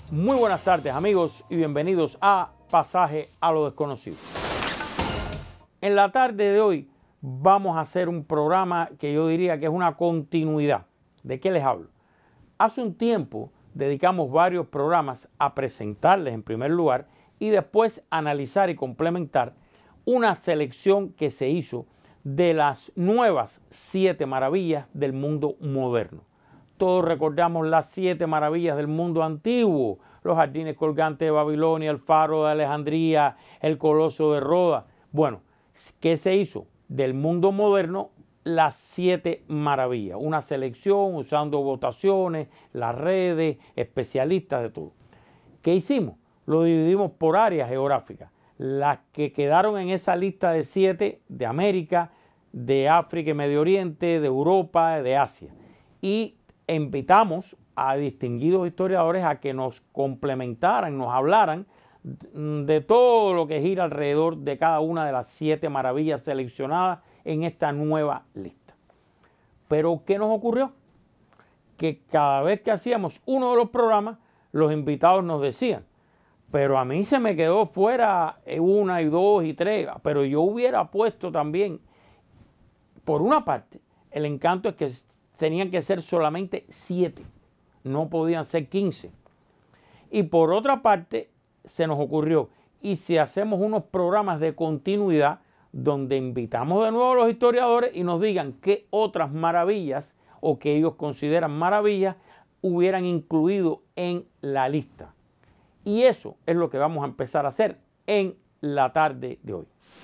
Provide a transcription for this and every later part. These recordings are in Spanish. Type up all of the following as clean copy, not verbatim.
Muy buenas tardes, amigos, y bienvenidos a Pasaje a lo Desconocido. En la tarde de hoy vamos a hacer un programa que yo diría que es una continuidad. ¿De qué les hablo? Hace un tiempo dedicamos varios programas a presentarles en primer lugar y después analizar y complementar una selección que se hizo de las nuevas 7 maravillas del mundo moderno. Todos recordamos las 7 maravillas del mundo antiguo, los jardines colgantes de Babilonia, el faro de Alejandría, el coloso de Rodas. Bueno, ¿qué se hizo? Del mundo moderno, las 7 maravillas. Una selección usando votaciones, las redes, especialistas de todo. ¿Qué hicimos? Lo dividimos por áreas geográficas. Las que quedaron en esa lista de 7 de América, de África y Medio Oriente, de Europa, de Asia. Y invitamos a distinguidos historiadores a que nos complementaran, nos hablaran de todo lo que gira alrededor de cada una de las 7 maravillas seleccionadas en esta nueva lista. Pero ¿qué nos ocurrió? Que cada vez que hacíamos uno de los programas, los invitados nos decían, pero a mí se me quedó fuera 1 y 2 y 3, pero yo hubiera puesto también, por una parte, el encanto es que tenían que ser solamente 7, no podían ser 15. Y por otra parte, se nos ocurrió, y si hacemos unos programas de continuidad donde invitamos de nuevo a los historiadores y nos digan qué otras maravillas o que ellos consideran maravillas hubieran incluido en la lista. Y eso es lo que vamos a empezar a hacer en la tarde de hoy.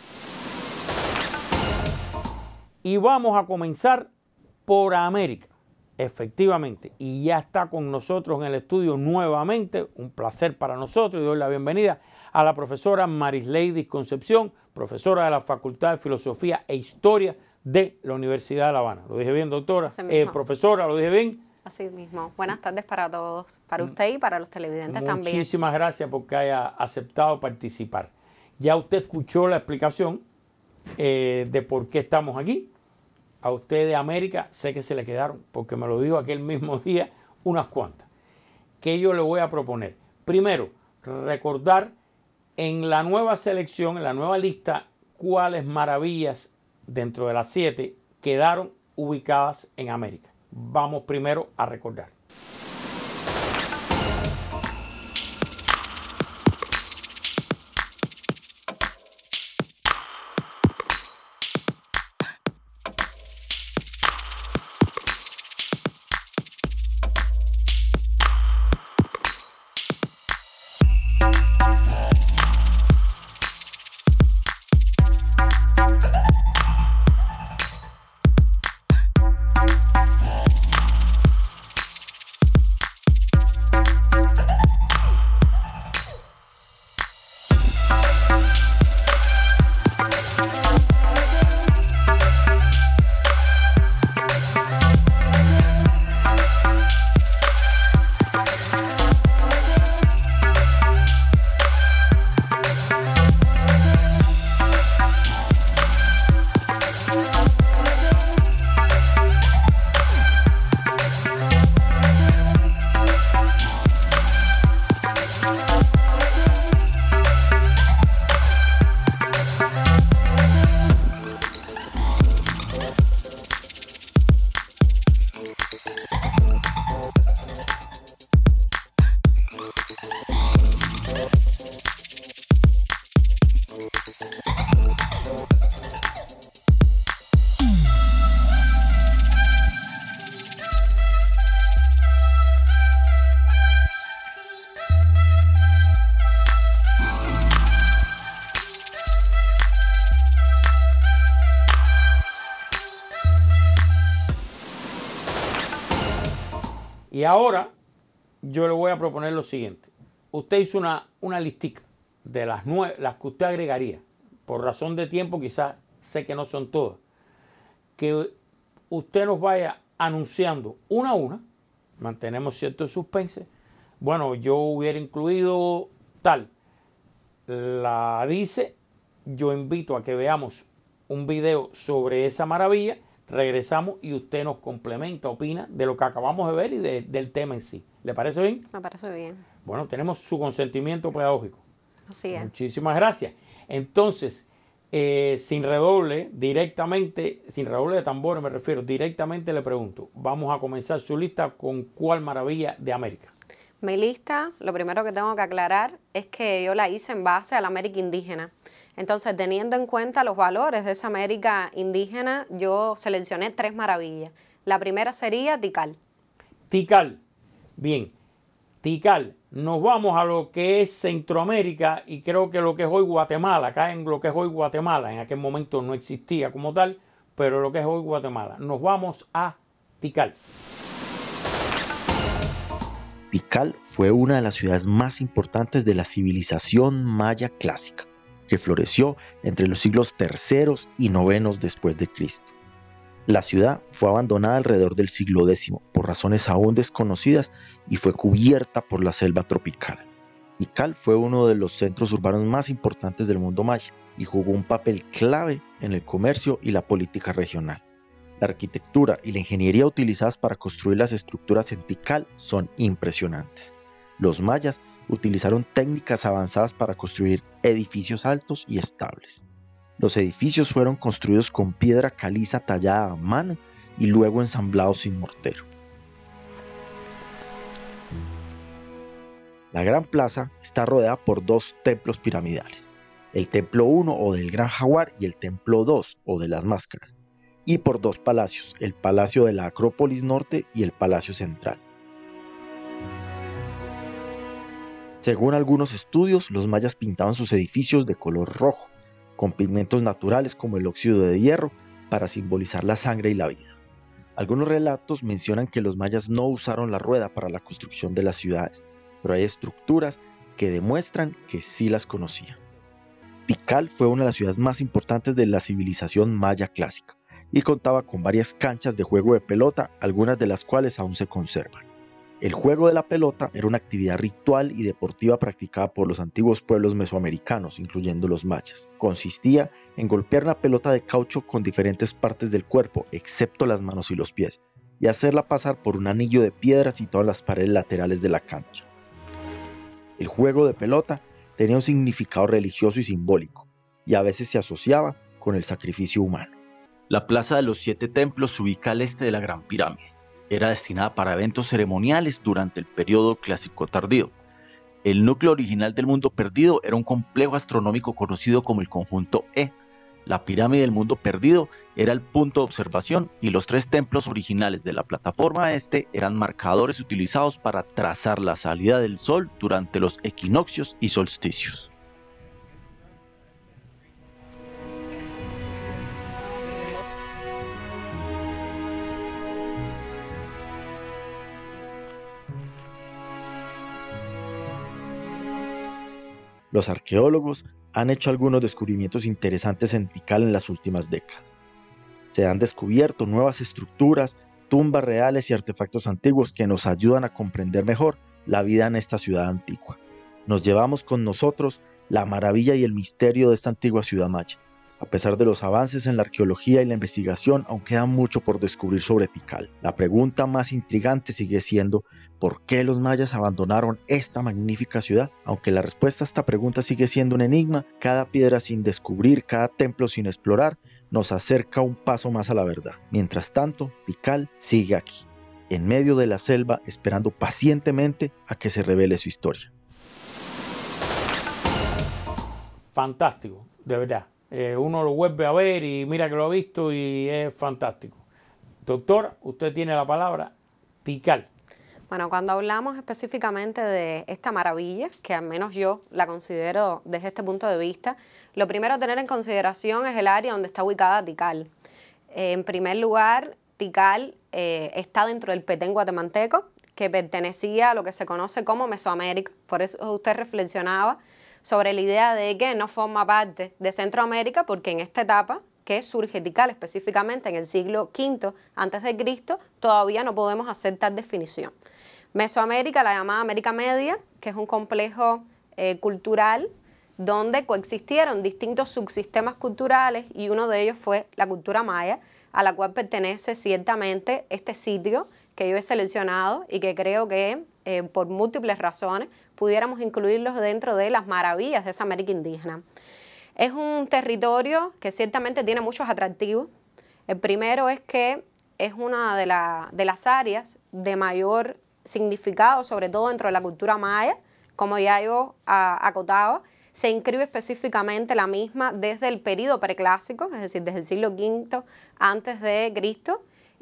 Y vamos a comenzar por América, efectivamente, y ya está con nosotros en el estudio nuevamente, un placer para nosotros, y doy la bienvenida a la profesora Marisleidy Concepción, profesora de la Facultad de Filosofía e Historia de la Universidad de La Habana. ¿Lo dije bien, doctora? Profesora, ¿lo dije bien? Así mismo. Buenas tardes para todos, para usted y para los televidentes también. Muchísimas gracias porque haya aceptado participar. Ya usted escuchó la explicación de por qué estamos aquí. A usted de América sé que se le quedaron, porque me lo dijo aquel mismo día unas cuantas. ¿Qué yo le voy a proponer? Primero, recordar en la nueva selección, en la nueva lista, cuáles maravillas dentro de las 7 quedaron ubicadas en América. Vamos primero a recordar. Y ahora yo le voy a proponer lo siguiente. Usted hizo una listica de las que usted agregaría. Por razón de tiempo, quizás sé que no son todas. Que usted nos vaya anunciando una a una. Mantenemos cierto suspense. Bueno, yo hubiera incluido tal. La dice. Yo invito a que veamos un video sobre esa maravilla. Regresamos y usted nos complementa, opina de lo que acabamos de ver y del tema en sí. ¿Le parece bien? Me parece bien. Bueno, tenemos su consentimiento pedagógico. Así es. Muchísimas gracias. Entonces, sin redoble de tambores me refiero, directamente le pregunto, vamos a comenzar su lista con ¿cuál maravilla de América? Mi lista, lo primero que tengo que aclarar es que yo la hice en base a la América indígena. Entonces, teniendo en cuenta los valores de esa América indígena, yo seleccioné 3 maravillas. La primera sería Tikal. Tikal. Bien. Tikal. Nos vamos a lo que es Centroamérica y creo que lo que es hoy Guatemala. Acá en lo que es hoy Guatemala. En aquel momento no existía como tal, pero lo que es hoy Guatemala. Nos vamos a Tikal. Tikal fue una de las ciudades más importantes de la civilización maya clásica, que floreció entre los siglos III y IX después de Cristo. La ciudad fue abandonada alrededor del siglo X por razones aún desconocidas y fue cubierta por la selva tropical. Tikal fue uno de los centros urbanos más importantes del mundo maya y jugó un papel clave en el comercio y la política regional. La arquitectura y la ingeniería utilizadas para construir las estructuras en Tikal son impresionantes. Los mayas utilizaron técnicas avanzadas para construir edificios altos y estables. Los edificios fueron construidos con piedra caliza tallada a mano y luego ensamblados sin mortero. La Gran Plaza está rodeada por 2 templos piramidales, el Templo 1 o del Gran Jaguar y el Templo 2 o de las Máscaras, y por 2 palacios, el Palacio de la Acrópolis Norte y el Palacio Central. Según algunos estudios, los mayas pintaban sus edificios de color rojo, con pigmentos naturales como el óxido de hierro, para simbolizar la sangre y la vida. Algunos relatos mencionan que los mayas no usaron la rueda para la construcción de las ciudades, pero hay estructuras que demuestran que sí las conocían. Tikal fue una de las ciudades más importantes de la civilización maya clásica y contaba con varias canchas de juego de pelota, algunas de las cuales aún se conservan. El juego de la pelota era una actividad ritual y deportiva practicada por los antiguos pueblos mesoamericanos, incluyendo los mayas. Consistía en golpear una pelota de caucho con diferentes partes del cuerpo, excepto las manos y los pies, y hacerla pasar por un anillo de piedra situado en las paredes laterales de la cancha. El juego de pelota tenía un significado religioso y simbólico, y a veces se asociaba con el sacrificio humano. La Plaza de los 7 Templos se ubica al este de la Gran Pirámide. Era destinada para eventos ceremoniales durante el periodo clásico tardío. El núcleo original del Mundo Perdido era un complejo astronómico conocido como el Conjunto E. La pirámide del Mundo Perdido era el punto de observación y los 3 templos originales de la plataforma este eran marcadores utilizados para trazar la salida del sol durante los equinoccios y solsticios. Los arqueólogos han hecho algunos descubrimientos interesantes en Tikal en las últimas décadas. Se han descubierto nuevas estructuras, tumbas reales y artefactos antiguos que nos ayudan a comprender mejor la vida en esta ciudad antigua. Nos llevamos con nosotros la maravilla y el misterio de esta antigua ciudad maya. A pesar de los avances en la arqueología y la investigación, aún queda mucho por descubrir sobre Tikal. La pregunta más intrigante sigue siendo ¿por qué los mayas abandonaron esta magnífica ciudad? Aunque la respuesta a esta pregunta sigue siendo un enigma, cada piedra sin descubrir, cada templo sin explorar, nos acerca un paso más a la verdad. Mientras tanto, Tikal sigue aquí, en medio de la selva, esperando pacientemente a que se revele su historia. Fantástico, de verdad. Uno lo vuelve a ver y mira que lo ha visto y es fantástico. Doctora, usted tiene la palabra. Tikal. Bueno, cuando hablamos específicamente de esta maravilla, que al menos yo la considero desde este punto de vista, lo primero a tener en consideración es el área donde está ubicada Tikal. En primer lugar, Tikal está dentro del Petén guatemalteco, que pertenecía a lo que se conoce como Mesoamérica. Por eso usted reflexionaba sobre la idea de que no forma parte de Centroamérica, porque en esta etapa que surge Tikal específicamente en el siglo V a.C., todavía no podemos hacer tal definición. Mesoamérica, la llamada América Media, que es un complejo cultural donde coexistieron distintos subsistemas culturales y uno de ellos fue la cultura maya, a la cual pertenece ciertamente este sitio que yo he seleccionado y que creo que por múltiples razones pudiéramos incluirlos dentro de las maravillas de esa América indígena. Es un territorio que ciertamente tiene muchos atractivos. El primero es que es una de las áreas de mayor significado, sobre todo dentro de la cultura maya, como ya yo acotaba. Se inscribe específicamente la misma desde el período preclásico, es decir, desde el siglo V antes de Cristo,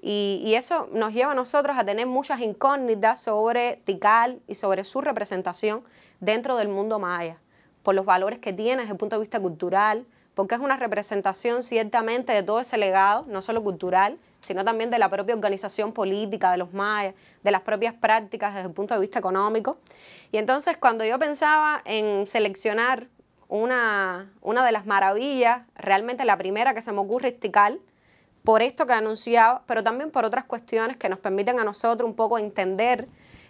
y eso nos lleva a nosotros a tener muchas incógnitas sobre Tikal y sobre su representación dentro del mundo maya, por los valores que tiene desde el punto de vista cultural, porque es una representación ciertamente de todo ese legado, no solo cultural, sino también de la propia organización política de los mayas, de las propias prácticas desde el punto de vista económico. Y entonces cuando yo pensaba en seleccionar una de las maravillas, realmente la primera que se me ocurre es Tikal, por esto que anunciaba, pero también por otras cuestiones que nos permiten a nosotros un poco entender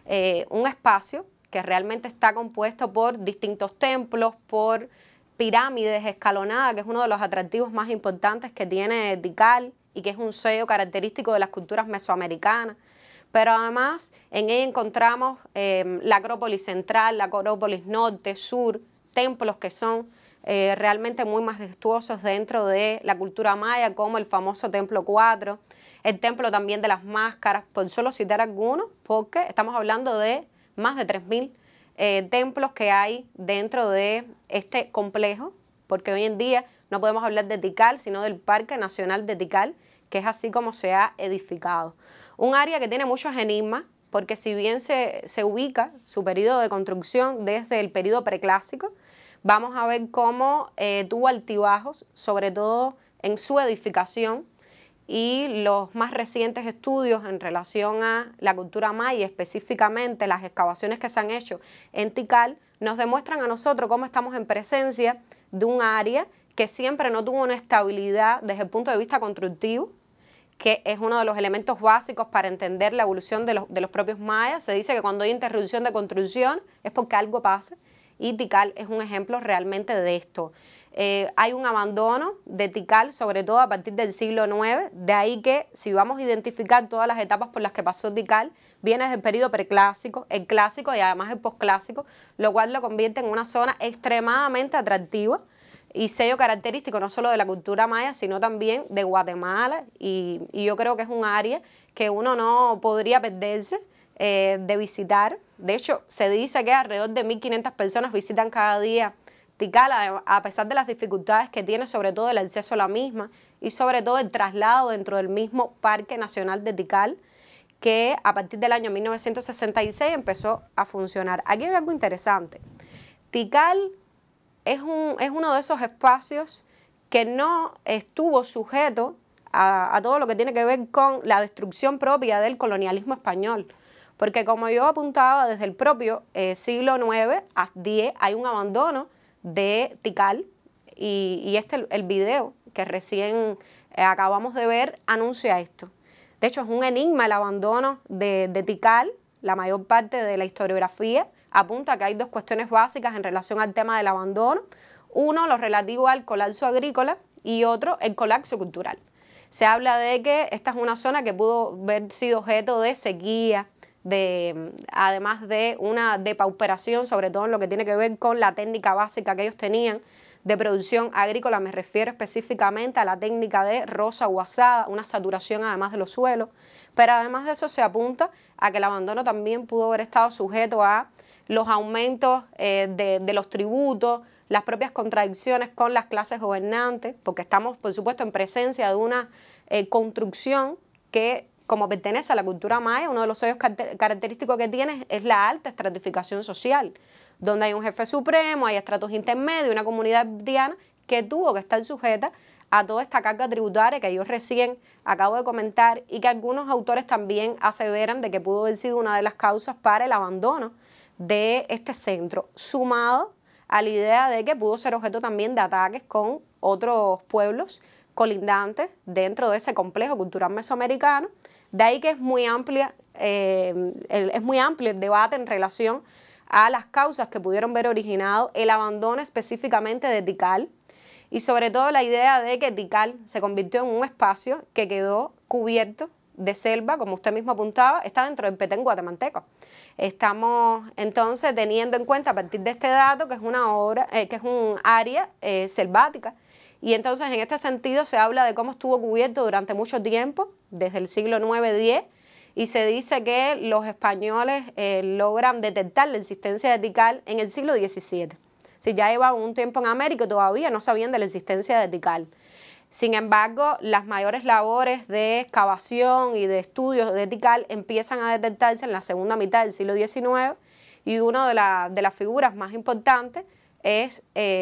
un espacio que realmente está compuesto por distintos templos, por pirámides escalonadas, que es uno de los atractivos más importantes que tiene Tikal y que es un sello característico de las culturas mesoamericanas. Pero además en ella encontramos la Acrópolis central, la Acrópolis norte, sur, templos que son realmente muy majestuosos dentro de la cultura maya, como el famoso Templo 4, el Templo también de las Máscaras, por solo citar algunos, porque estamos hablando de más de 3.000 templos que hay dentro de este complejo, porque hoy en día no podemos hablar de Tikal, sino del Parque Nacional de Tikal, que es así como se ha edificado. Un área que tiene muchos enigmas, porque si bien se ubica su periodo de construcción desde el periodo preclásico, vamos a ver cómo tuvo altibajos, sobre todo en su edificación, y los más recientes estudios en relación a la cultura maya, específicamente las excavaciones que se han hecho en Tikal, nos demuestran a nosotros cómo estamos en presencia de un área que siempre no tuvo una estabilidad desde el punto de vista constructivo, que es uno de los elementos básicos para entender la evolución de los propios mayas. Se dice que cuando hay interrupción de construcción es porque algo pasa, y Tikal es un ejemplo realmente de esto. Hay un abandono de Tikal, sobre todo a partir del siglo IX, de ahí que si vamos a identificar todas las etapas por las que pasó Tikal, viene desde el periodo preclásico, el clásico y además el posclásico, lo cual lo convierte en una zona extremadamente atractiva y sello característico no solo de la cultura maya, sino también de Guatemala, y yo creo que es un área que uno no podría perderse de visitar. De hecho, se dice que alrededor de 1.500 personas visitan cada día Tikal, a pesar de las dificultades que tiene, sobre todo el acceso a la misma y sobre todo el traslado dentro del mismo Parque Nacional de Tikal, que a partir del año 1966 empezó a funcionar. Aquí hay algo interesante. Tikal es uno de esos espacios que no estuvo sujeto a todo lo que tiene que ver con la destrucción propia del colonialismo español, porque como yo apuntaba, desde el propio siglo IX a X hay un abandono de Tikal, y el video que recién acabamos de ver anuncia esto. De hecho, es un enigma el abandono de Tikal. La mayor parte de la historiografía apunta que hay dos cuestiones básicas en relación al tema del abandono. Uno, lo relativo al colapso agrícola, y otro, el colapso cultural. Se habla de que esta es una zona que pudo haber sido objeto de sequía, además de una depauperación, sobre todo en lo que tiene que ver con la técnica básica que ellos tenían de producción agrícola. Me refiero específicamente a la técnica de roza o asada, una saturación además de los suelos, pero además de eso se apunta a que el abandono también pudo haber estado sujeto a los aumentos de los tributos, las propias contradicciones con las clases gobernantes, porque estamos por supuesto en presencia de una construcción que, como pertenece a la cultura maya, uno de los sellos característicos que tiene es la alta estratificación social, donde hay un jefe supremo, hay estratos intermedios, una comunidad diana que tuvo que estar sujeta a toda esta carga tributaria que yo recién acabo de comentar, y que algunos autores también aseveran de que pudo haber sido una de las causas para el abandono de este centro, sumado a la idea de que pudo ser objeto también de ataques con otros pueblos colindantes dentro de ese complejo cultural mesoamericano. De ahí que es muy amplio el debate en relación a las causas que pudieron haber originado el abandono específicamente de Tikal, y sobre todo la idea de que Tikal se convirtió en un espacio que quedó cubierto de selva, como usted mismo apuntaba, está dentro del Petén guatemalteco. Estamos entonces teniendo en cuenta a partir de este dato que es un área selvática. Y entonces en este sentido se habla de cómo estuvo cubierto durante mucho tiempo, desde el siglo IX-X, y se dice que los españoles logran detectar la existencia de Tikal en el siglo XVII. Si ya llevaban un tiempo en América y todavía no sabían de la existencia de Tikal. Sin embargo, las mayores labores de excavación y de estudios de Tikal empiezan a detectarse en la segunda mitad del siglo XIX, y una de las figuras más importantes es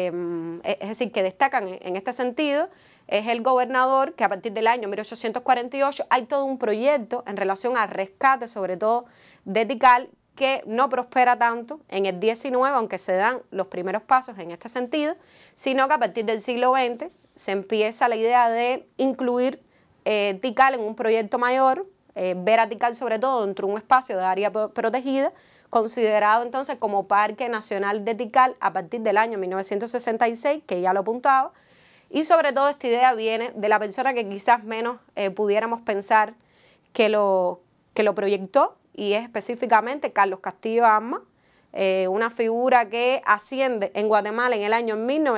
decir, que destacan en este sentido, es el gobernador, que a partir del año 1848 hay todo un proyecto en relación al rescate, sobre todo de Tikal, que no prospera tanto en el XIX, aunque se dan los primeros pasos en este sentido, sino que a partir del siglo XX se empieza la idea de incluir Tikal en un proyecto mayor, ver a Tikal sobre todo dentro de un espacio de área protegida, considerado entonces como Parque Nacional de Tikal a partir del año 1966, que ya lo apuntaba, y sobre todo esta idea viene de la persona que quizás menos pudiéramos pensar que lo proyectó, y es específicamente Carlos Castillo Armas, una figura que asciende en Guatemala en el año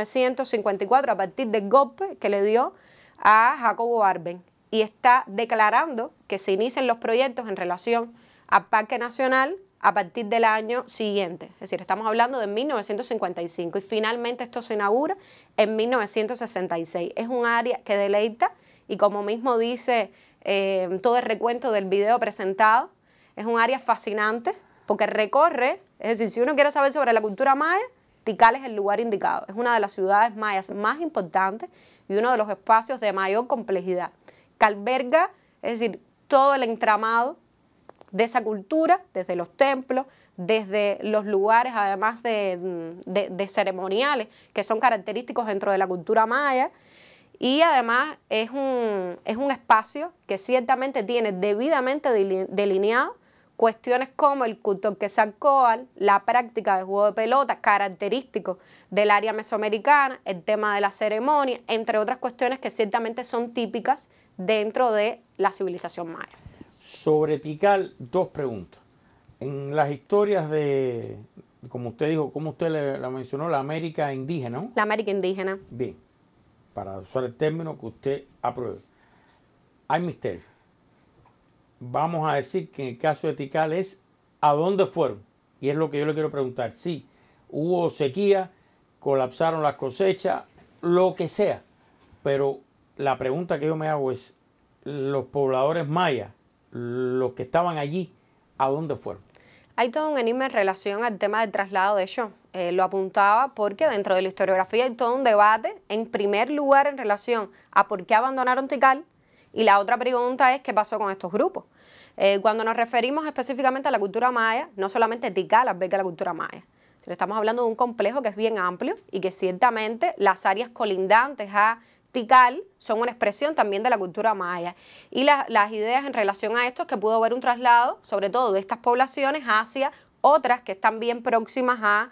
1954 a partir del golpe que le dio a Jacobo Arbenz, y está declarando que se inicien los proyectos en relación al Parque Nacional a partir del año siguiente. Es decir, estamos hablando de 1955 y finalmente esto se inaugura en 1966. Es un área que deleita y, como mismo dice todo el recuento del video presentado, es un área fascinante porque recorre, es decir, si uno quiere saber sobre la cultura maya, Tikal es el lugar indicado. Es una de las ciudades mayas más importantes y uno de los espacios de mayor complejidad, que alberga, es decir, todo el entramado de esa cultura, desde los templos, desde los lugares además de ceremoniales que son característicos dentro de la cultura maya, y además es un espacio que ciertamente tiene debidamente delineado cuestiones como el culto Quetzalcóatl, la práctica de juego de pelota, característico del área mesoamericana, el tema de la ceremonia, entre otras cuestiones que ciertamente son típicas dentro de la civilización maya. Sobre Tikal, dos preguntas. En las historias de, como usted dijo, como usted la mencionó, la América indígena, ¿no? La América indígena. Bien, para usar el término que usted apruebe. Hay misterio. Vamos a decir que en el caso de Tikal es ¿a dónde fueron? Y es lo que yo le quiero preguntar. Sí, hubo sequía, colapsaron las cosechas, lo que sea. Pero la pregunta que yo me hago es, los pobladores mayas, los que estaban allí, ¿a dónde fueron? Hay todo un enigma en relación al tema del traslado de ellos. Lo apuntaba porque dentro de la historiografía hay todo un debate, en primer lugar en relación a por qué abandonaron Tikal, y la otra pregunta es qué pasó con estos grupos. Cuando nos referimos específicamente a la cultura maya, no solamente Tikal alberga la cultura maya. Estamos hablando de un complejo que es bien amplio y que ciertamente las áreas colindantes a Tikal son una expresión también de la cultura maya, y las ideas en relación a esto es que pudo haber un traslado, sobre todo de estas poblaciones, hacia otras que están bien próximas a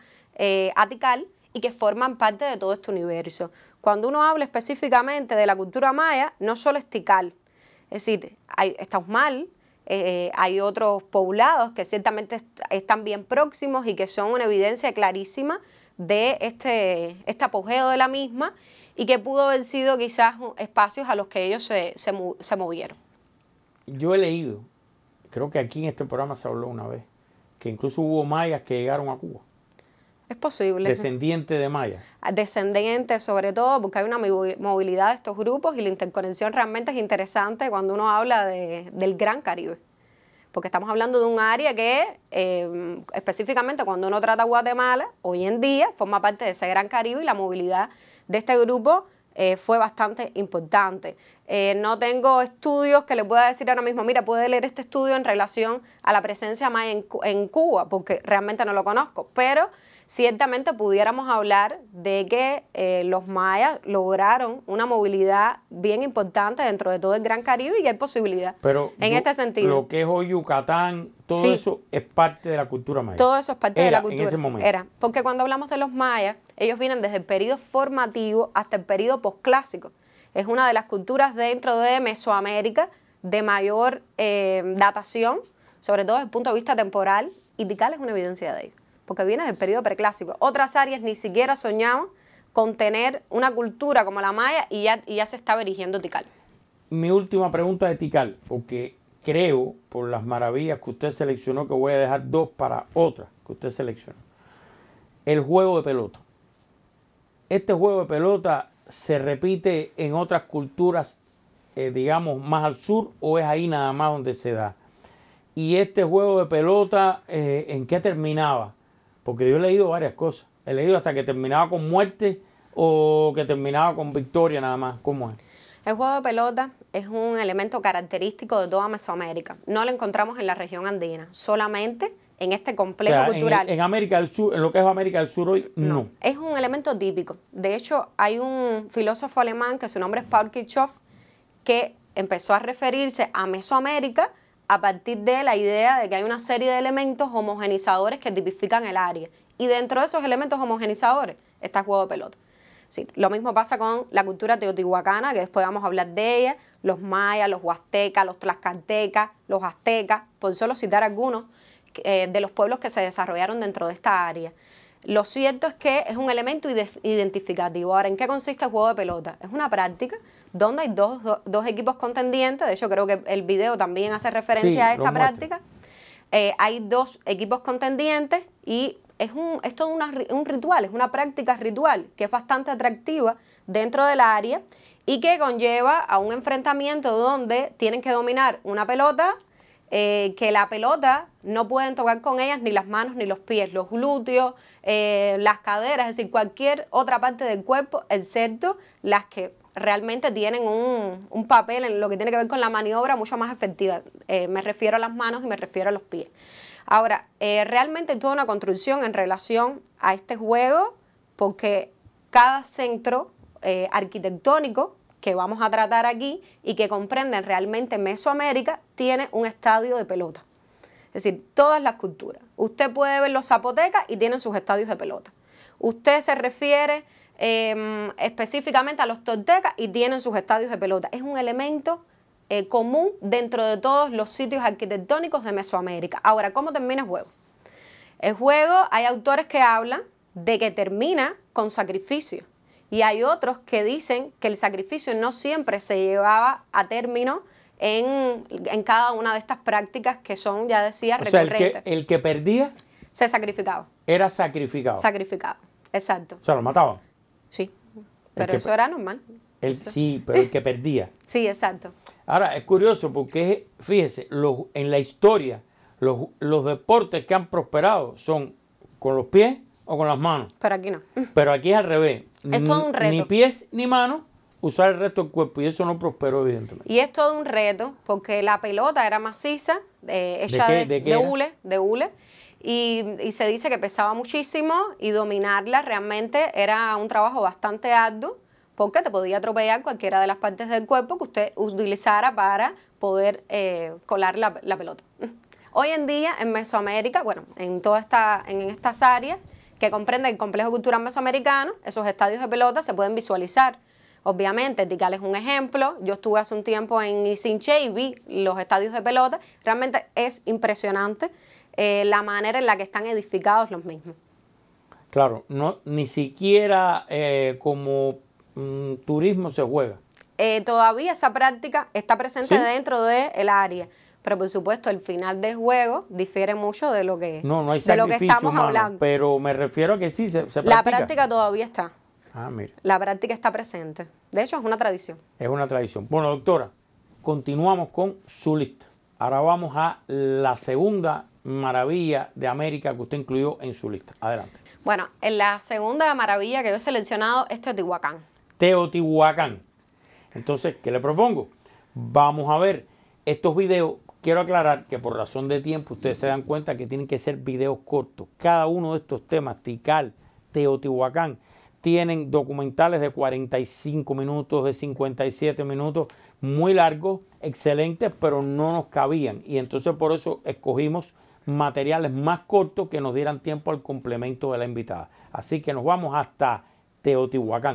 Tikal y que forman parte de todo este universo. Cuando uno habla específicamente de la cultura maya, no solo es Tikal, es decir, está Uxmal, hay otros poblados que ciertamente están bien próximos y que son una evidencia clarísima de este apogeo de la misma, y que pudo haber sido quizás espacios a los que ellos se movieron. Yo he leído, creo que aquí en este programa se habló una vez, que incluso hubo mayas que llegaron a Cuba. Es posible. Descendientes de mayas. Descendientes sobre todo, porque hay una movilidad de estos grupos y la interconexión realmente es interesante cuando uno habla del Gran Caribe. Porque estamos hablando de un área que específicamente cuando uno trata Guatemala, hoy en día forma parte de ese Gran Caribe, y la movilidad de este grupo fue bastante importante. No tengo estudios que le pueda decir ahora mismo, mira, puede leer este estudio en relación a la presencia maya en Cuba, porque realmente no lo conozco, pero ciertamente pudiéramos hablar de que los mayas lograron una movilidad bien importante dentro de todo el Gran Caribe, y hay posibilidad. Pero en este sentido, lo que es hoy Yucatán, todo sí, eso es parte de la cultura maya. Todo eso es parte de la cultura. En ese momento. Era, porque cuando hablamos de los mayas, ellos vienen desde el periodo formativo hasta el periodo posclásico. Es una de las culturas dentro de Mesoamérica de mayor datación, sobre todo desde el punto de vista temporal, Y Tikal es una evidencia de ello, porque viene del periodo preclásico. Otras áreas ni siquiera soñaban con tener una cultura como la maya y ya se estaba erigiendo Tikal. Mi última pregunta de Tikal, porque creo, por las maravillas que usted seleccionó, que voy a dejar dos para otras que usted seleccionó. El juego de pelota. Este juego de pelota se repite en otras culturas, digamos, más al sur, o es ahí nada más donde se da. Y este juego de pelota, ¿en qué terminaba? Porque yo he leído varias cosas. He leído hasta que terminaba con muerte o que terminaba con victoria nada más. ¿Cómo es? El juego de pelota es un elemento característico de toda Mesoamérica. No lo encontramos en la región andina, solamente en este complejo cultural. En América del Sur, en lo que es América del Sur hoy, no. Es un elemento típico. De hecho, hay un filósofo alemán que su nombre es Paul Kirchhoff, que empezó a referirse a Mesoamérica a partir de la idea de que hay una serie de elementos homogenizadores que tipifican el área. Y dentro de esos elementos homogenizadores está el juego de pelota. Sí, lo mismo pasa con la cultura teotihuacana, que después vamos a hablar de ella, los mayas, los huastecas, los tlaxcaltecas, los aztecas, por solo citar algunos de los pueblos que se desarrollaron dentro de esta área. Lo cierto es que es un elemento identificativo. Ahora, ¿en qué consiste el juego de pelota? Es una práctica donde hay dos equipos contendientes. De hecho, creo que el video también hace referencia a esta práctica. Hay dos equipos contendientes y es todo un ritual, es una práctica ritual que es bastante atractiva dentro del área y que conlleva a un enfrentamiento donde tienen que dominar una pelota, que la pelota no pueden tocar con ellas ni las manos ni los pies, los glúteos, las caderas, es decir, cualquier otra parte del cuerpo, excepto las que realmente tienen un papel en lo que tiene que ver con la maniobra mucho más efectiva. Me refiero a las manos y me refiero a los pies. Ahora, realmente hay toda una construcción en relación a este juego, porque cada centro arquitectónico que vamos a tratar aquí y que comprenden realmente Mesoamérica tiene un estadio de pelota. Es decir, todas las culturas. Usted puede ver los zapotecas y tienen sus estadios de pelota. Usted se refiere específicamente a los toltecas y tienen sus estadios de pelota. Es un elemento común dentro de todos los sitios arquitectónicos de Mesoamérica. Ahora, ¿cómo termina el juego? El juego, hay autores que hablan de que termina con sacrificio y hay otros que dicen que el sacrificio no siempre se llevaba a término en cada una de estas prácticas que son, ya decía, recurrentes. O sea, el que perdía se sacrificaba. Era sacrificado. Sacrificado, exacto. O sea, lo mataban. Sí, pero eso era normal. Sí, pero el que perdía. Sí, exacto. Ahora, es curioso porque, fíjese, en la historia, los deportes que han prosperado son con los pies o con las manos. Pero aquí no. Pero aquí es al revés. Es todo un reto. Ni pies ni manos, usar el resto del cuerpo. Y eso no prosperó, evidentemente. Y es todo un reto porque la pelota era maciza, hecha de hule. Y se dice que pesaba muchísimo y dominarla realmente era un trabajo bastante arduo, porque te podía atropellar cualquiera de las partes del cuerpo que usted utilizara para poder colar la pelota. Hoy en día en Mesoamérica, bueno, en estas áreas que comprenden el complejo cultural mesoamericano, esos estadios de pelota se pueden visualizar. Obviamente, Tikal es un ejemplo. Yo estuve hace un tiempo en Isinche y vi los estadios de pelota. Realmente es impresionante la manera en la que están edificados los mismos. Claro, ni siquiera como turismo se juega. Todavía esa práctica está presente dentro del área, pero por supuesto el final del juego difiere mucho de lo que, no hay de lo que estamos humano, hablando. Pero me refiero a que sí se practica. La práctica todavía está. Ah, mira. La práctica está presente. De hecho, es una tradición. Es una tradición. Bueno, doctora, continuamos con su lista. Ahora vamos a la segunda maravilla de América que usted incluyó en su lista. Adelante. Bueno, en la segunda maravilla que yo he seleccionado es Teotihuacán. Teotihuacán. Entonces, ¿qué le propongo? Vamos a ver estos videos. Quiero aclarar que por razón de tiempo ustedes se dan cuenta que tienen que ser videos cortos. Cada uno de estos temas, Tikal, Teotihuacán, tienen documentales de 45 minutos, de 57 minutos, muy largos, excelentes, pero no nos cabían. Y entonces por eso escogimos materiales más cortos que nos dieran tiempo al complemento de la invitada. Así que nos vamos hasta Teotihuacán.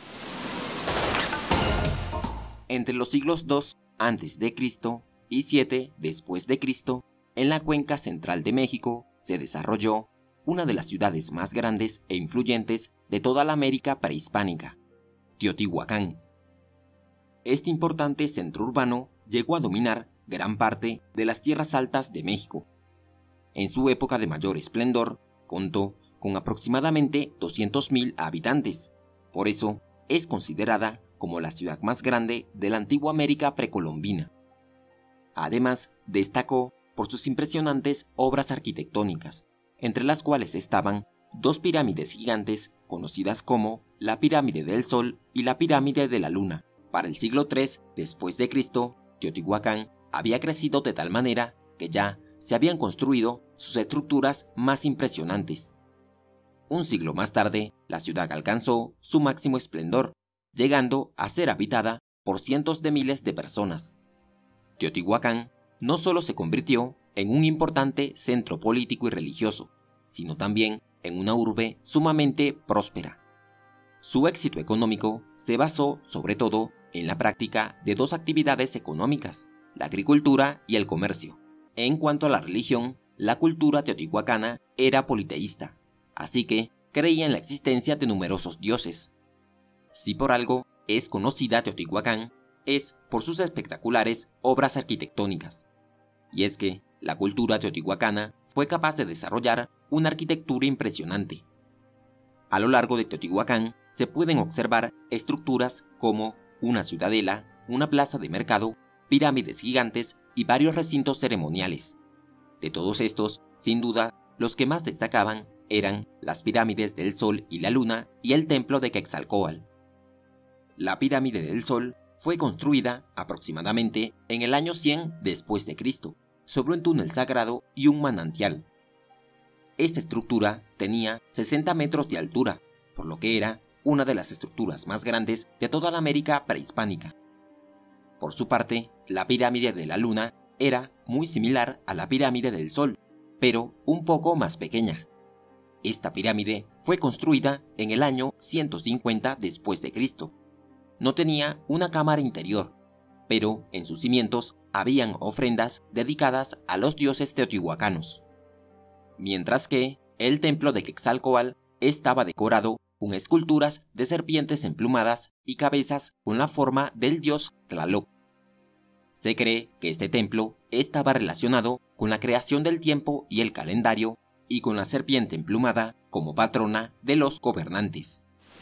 Entre los siglos II a.C. y 7 después de Cristo, en la cuenca central de México, se desarrolló una de las ciudades más grandes e influyentes de toda la América prehispánica, Teotihuacán. Este importante centro urbano llegó a dominar gran parte de las tierras altas de México. En su época de mayor esplendor, contó con aproximadamente 200,000 habitantes. Por eso, es considerada como la ciudad más grande de la antigua América precolombina. Además, destacó por sus impresionantes obras arquitectónicas, entre las cuales estaban 2 pirámides gigantes conocidas como la Pirámide del Sol y la Pirámide de la Luna. Para el siglo III después de Cristo, Teotihuacán había crecido de tal manera que ya se habían construido sus estructuras más impresionantes. Un siglo más tarde, la ciudad alcanzó su máximo esplendor, llegando a ser habitada por cientos de miles de personas. Teotihuacán no solo se convirtió en un importante centro político y religioso, sino también en una urbe sumamente próspera. Su éxito económico se basó sobre todo en la práctica de 2 actividades económicas, la agricultura y el comercio. En cuanto a la religión, la cultura teotihuacana era politeísta, así que creía en la existencia de numerosos dioses. Si por algo es conocida Teotihuacán, es por sus espectaculares obras arquitectónicas. Y es que la cultura teotihuacana fue capaz de desarrollar una arquitectura impresionante. A lo largo de Teotihuacán se pueden observar estructuras como una ciudadela, una plaza de mercado, pirámides gigantes y varios recintos ceremoniales. De todos estos, sin duda, los que más destacaban eran las pirámides del Sol y la Luna y el templo de Quetzalcóatl. La pirámide del Sol fue construida aproximadamente en el año 100 después de Cristo, sobre un túnel sagrado y un manantial. Esta estructura tenía 60 metros de altura, por lo que era una de las estructuras más grandes de toda la América prehispánica. Por su parte, la pirámide de la Luna era muy similar a la pirámide del Sol, pero un poco más pequeña. Esta pirámide fue construida en el año 150 después de Cristo. No tenía una cámara interior, pero en sus cimientos habían ofrendas dedicadas a los dioses teotihuacanos. Mientras que el templo de Quetzalcóatl estaba decorado con esculturas de serpientes emplumadas y cabezas con la forma del dios Tlaloc. Se cree que este templo estaba relacionado con la creación del tiempo y el calendario y con la serpiente emplumada como patrona de los gobernantes.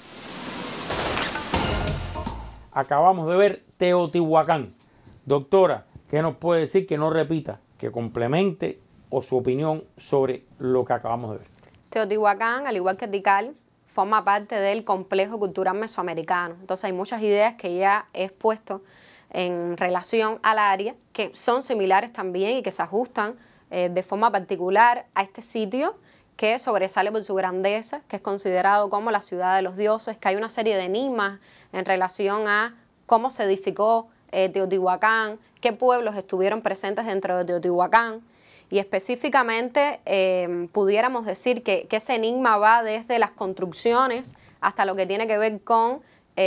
Acabamos de ver Teotihuacán. Doctora, ¿qué nos puede decir que no repita, que complemente o su opinión sobre lo que acabamos de ver? Teotihuacán, al igual que Tikal, forma parte del complejo cultural mesoamericano. Entonces hay muchas ideas que ya he expuesto en relación al área que son similares también y que se ajustan de forma particular a este sitio que sobresale por su grandeza, que es considerado como la ciudad de los dioses, que hay una serie de enigmas en relación a cómo se edificó Teotihuacán, qué pueblos estuvieron presentes dentro de Teotihuacán, y específicamente pudiéramos decir que ese enigma va desde las construcciones hasta lo que tiene que ver con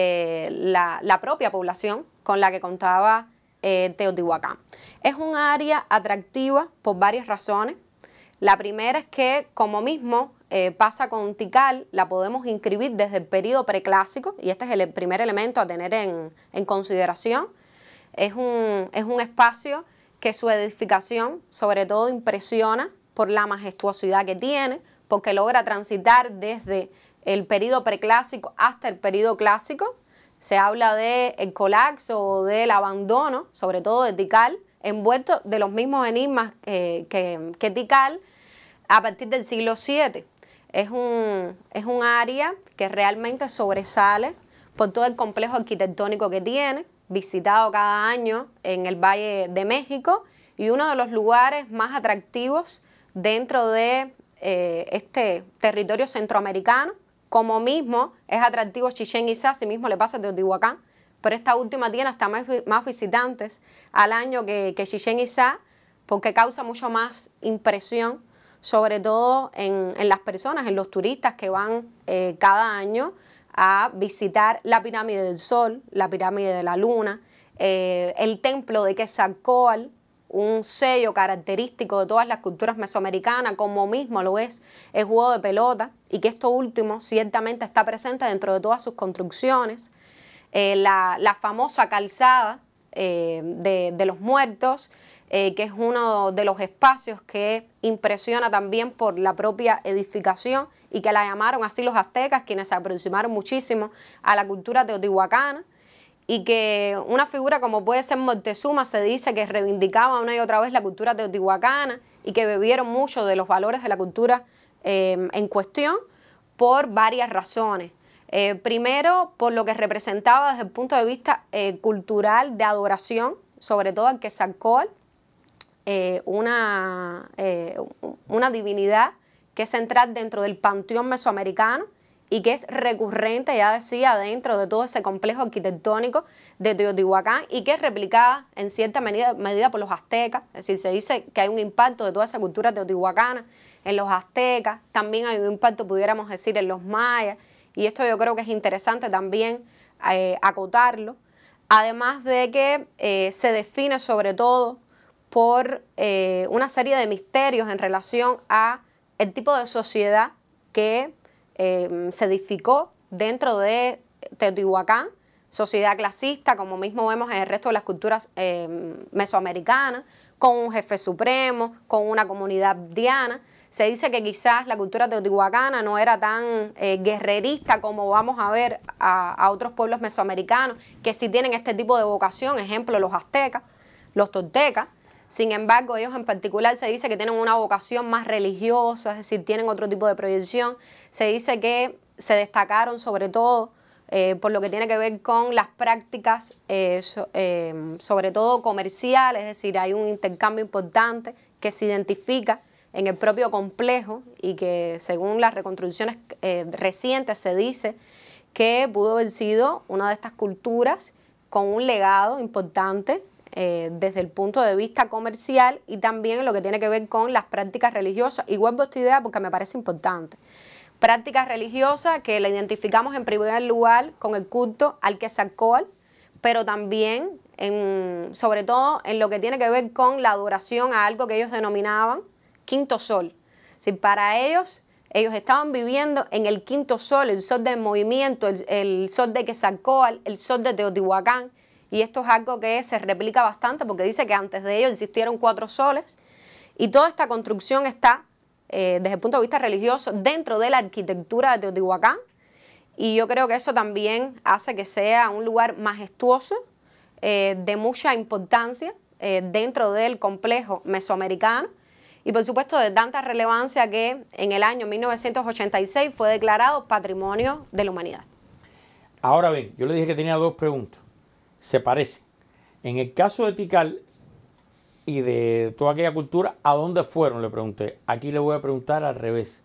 la propia población con la que contaba Teotihuacán. Es un área atractiva por varias razones. La primera es que, como mismo pasa con Tikal, la podemos inscribir desde el periodo preclásico, y este es el primer elemento a tener en consideración. Es un espacio que su edificación sobre todo impresiona por la majestuosidad que tiene, porque logra transitar desde el periodo preclásico hasta el periodo clásico. Se habla del colapso o del abandono, sobre todo de Tikal, envuelto de los mismos enigmas que Tikal a partir del siglo VII. Es un área que realmente sobresale por todo el complejo arquitectónico que tiene, visitado cada año en el Valle de México, y uno de los lugares más atractivos dentro de este territorio centroamericano. Como mismo es atractivo Chichén Itzá, así mismo le pasa a Teotihuacán, pero esta última tiene hasta más visitantes al año que Chichén Itzá, porque causa mucho más impresión, sobre todo en las personas, en los turistas que van cada año a visitar la pirámide del Sol, la pirámide de la Luna, el templo de Quetzalcóatl, un sello característico de todas las culturas mesoamericanas, como mismo lo es el juego de pelota, y que esto último ciertamente está presente dentro de todas sus construcciones. La famosa calzada de los muertos, que es uno de los espacios que impresiona también por la propia edificación y que la llamaron así los aztecas, quienes se aproximaron muchísimo a la cultura teotihuacana, y que una figura como puede ser Moctezuma se dice que reivindicaba una y otra vez la cultura teotihuacana y que bebieron mucho de los valores de la cultura en cuestión por varias razones. Primero, por lo que representaba desde el punto de vista cultural de adoración, sobre todo al Quetzalcóatl, una divinidad que es central dentro del panteón mesoamericano y que es recurrente, ya decía, dentro de todo ese complejo arquitectónico de Teotihuacán y que es replicada en cierta medida por los aztecas. Es decir, se dice que hay un impacto de toda esa cultura teotihuacana en los aztecas, también hay un impacto, pudiéramos decir, en los mayas, y esto yo creo que es interesante también acotarlo, además de que se define sobre todo por una serie de misterios en relación a el tipo de sociedad que se edificó dentro de Teotihuacán, sociedad clasista, como mismo vemos en el resto de las culturas mesoamericanas, con un jefe supremo, con una comunidad diana. Se dice que quizás la cultura teotihuacana no era tan guerrerista como vamos a ver a otros pueblos mesoamericanos, que sí tienen este tipo de vocación, ejemplo los aztecas, los toltecas. Sin embargo, ellos en particular se dice que tienen una vocación más religiosa, es decir, tienen otro tipo de proyección. Se dice que se destacaron sobre todo por lo que tiene que ver con las prácticas, sobre todo comerciales, es decir, hay un intercambio importante que se identifica en el propio complejo y que según las reconstrucciones recientes se dice que pudo haber sido una de estas culturas con un legado importante desde el punto de vista comercial y también en lo que tiene que ver con las prácticas religiosas. Y vuelvo a esta idea porque me parece importante. Prácticas religiosas que la identificamos en primer lugar con el culto al Quetzalcóatl, pero también, sobre todo, en lo que tiene que ver con la adoración a algo que ellos denominaban quinto sol. Es decir, para ellos estaban viviendo en el quinto sol, el sol del movimiento, el sol de Quetzalcóatl, el sol de Teotihuacán. Y esto es algo que se replica bastante porque dice que antes de ello existieron 4 soles y toda esta construcción está, desde el punto de vista religioso, dentro de la arquitectura de Teotihuacán, y yo creo que eso también hace que sea un lugar majestuoso, de mucha importancia dentro del complejo mesoamericano y por supuesto de tanta relevancia que en el año 1986 fue declarado Patrimonio de la Humanidad. Ahora bien, yo le dije que tenía 2 preguntas. Se parecen. En el caso de Tikal y de toda aquella cultura, ¿a dónde fueron? Le pregunté. Aquí le voy a preguntar al revés.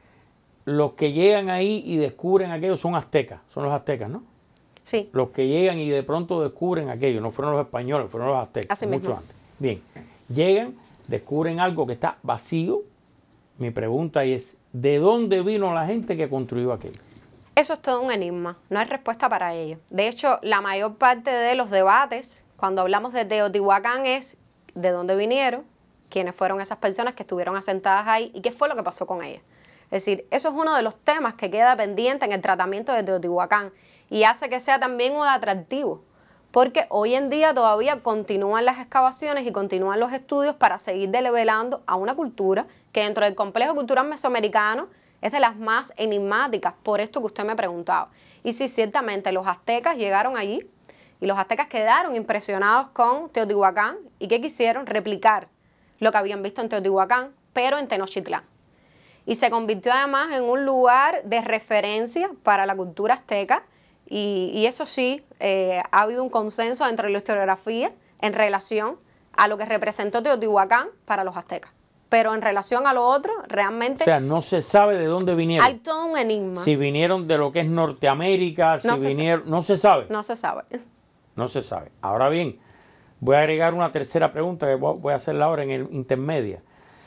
Los que llegan ahí y descubren aquello son aztecas, son los aztecas, ¿no? Sí. Los que llegan y de pronto descubren aquello, no fueron los españoles, fueron los aztecas. Así mucho mismo. antes. Bien, llegan, descubren algo que está vacío. Mi pregunta es, ¿de dónde vino la gente que construyó aquello? Eso es todo un enigma, no hay respuesta para ello. De hecho, la mayor parte de los debates, cuando hablamos de Teotihuacán, es de dónde vinieron, quiénes fueron esas personas que estuvieron asentadas ahí y qué fue lo que pasó con ellas. Es decir, eso es uno de los temas que queda pendiente en el tratamiento de Teotihuacán y hace que sea también un atractivo, porque hoy en día todavía continúan las excavaciones y continúan los estudios para seguir develando a una cultura que dentro del complejo cultural mesoamericano es de las más enigmáticas, por esto que usted me preguntaba. Y sí, ciertamente los aztecas llegaron allí y los aztecas quedaron impresionados con Teotihuacán y ¿qué quisieron? Replicar lo que habían visto en Teotihuacán, pero en Tenochtitlán. Y se convirtió además en un lugar de referencia para la cultura azteca y eso sí, ha habido un consenso entre la historiografía en relación a lo que representó Teotihuacán para los aztecas. Pero en relación a lo otro, realmente... O sea, no se sabe de dónde vinieron. Hay todo un enigma. Si vinieron de lo que es Norteamérica, No si se vinieron... No se sabe. No se sabe. No se sabe. Ahora bien, voy a agregar una tercera pregunta que voy a hacerla ahora en el intermedia.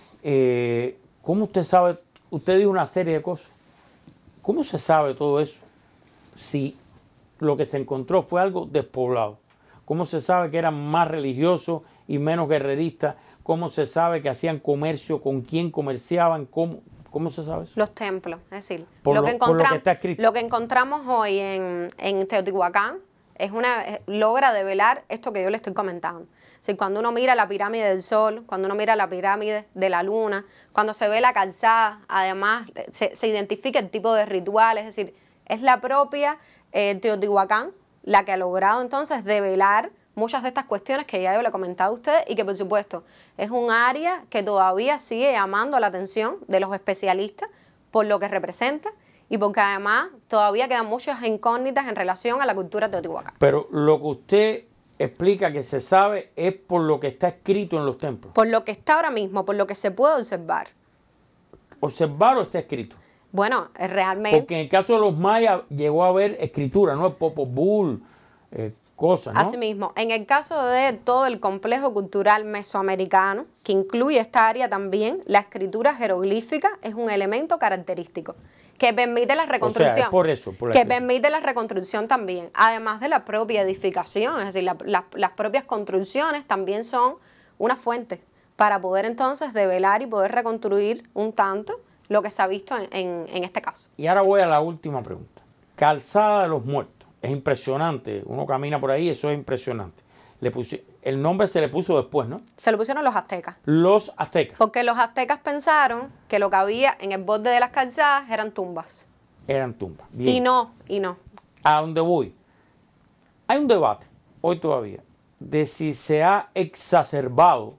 ¿Cómo usted sabe? Usted dijo una serie de cosas. ¿Cómo se sabe todo eso si lo que se encontró fue algo despoblado? ¿Cómo se sabe que eran más religiosos y menos guerreristas? ¿Cómo se sabe que hacían comercio? ¿Con quién comerciaban? ¿Cómo se sabe eso? Los templos, es decir, Por lo que está escrito. Lo que encontramos hoy en Teotihuacán logra develar esto que yo le estoy comentando. Es decir, cuando uno mira la pirámide del Sol, cuando uno mira la pirámide de la Luna, cuando se ve la calzada, además se identifica el tipo de ritual, es decir, es la propia Teotihuacán la que ha logrado entonces develar muchas de estas cuestiones que ya yo le he comentado a ustedes y que por supuesto es un área que todavía sigue llamando la atención de los especialistas por lo que representa y porque además todavía quedan muchas incógnitas en relación a la cultura teotihuacana. Pero lo que usted explica que se sabe es por lo que está escrito en los templos. Por lo que está ahora mismo, por lo que se puede observar. ¿Observar o está escrito? Bueno, realmente... Porque en el caso de los mayas llegó a haber escritura, ¿no? El Popol Vuh, cosas, ¿no? Asimismo, en el caso de todo el complejo cultural mesoamericano, que incluye esta área también, la escritura jeroglífica es un elemento característico que permite la reconstrucción. O sea, es por eso, que permite la reconstrucción también, además de la propia edificación, es decir, las propias construcciones también son una fuente para poder entonces develar y poder reconstruir un tanto lo que se ha visto en este caso. Y ahora voy a la última pregunta. Calzada de los Muertos. Es impresionante. Uno camina por ahí, eso es impresionante. El nombre se le puso después, ¿no? Se lo pusieron los aztecas. Los aztecas. Porque los aztecas pensaron que lo que había en el borde de las calzadas eran tumbas. Eran tumbas. Bien. Y no. A dónde voy. Hay un debate, hoy todavía, de si se ha exacerbado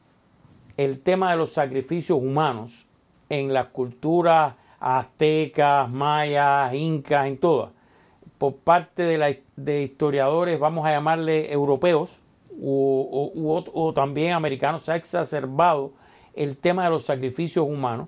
el tema de los sacrificios humanos en las culturas aztecas, mayas, incas, en todas, por parte de historiadores, vamos a llamarle europeos o también americanos. Se ha exacerbado el tema de los sacrificios humanos,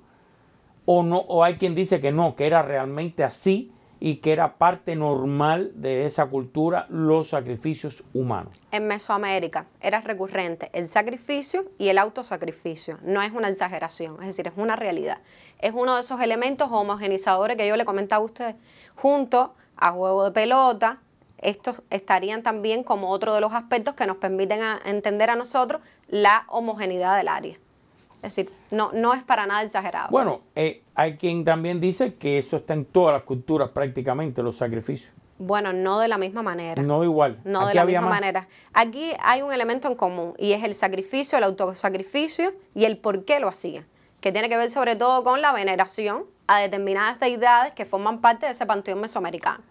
o hay quien dice que no, que era realmente así y que era parte normal de esa cultura los sacrificios humanos. En Mesoamérica era recurrente el sacrificio y el autosacrificio. No es una exageración, es decir, es una realidad. Es uno de esos elementos homogenizadores que yo le comentaba a ustedes, junto a juego de pelota. Estos estarían también como otro de los aspectos que nos permiten entender a nosotros la homogeneidad del área. Es decir, no es para nada exagerado. Bueno, hay quien también dice que eso está en todas las culturas prácticamente, los sacrificios. Bueno, no de la misma manera. No igual. No de la misma manera. Aquí hay un elemento en común y es el sacrificio, el autosacrificio y el por qué lo hacían, que tiene que ver sobre todo con la veneración a determinadas deidades que forman parte de ese panteón mesoamericano.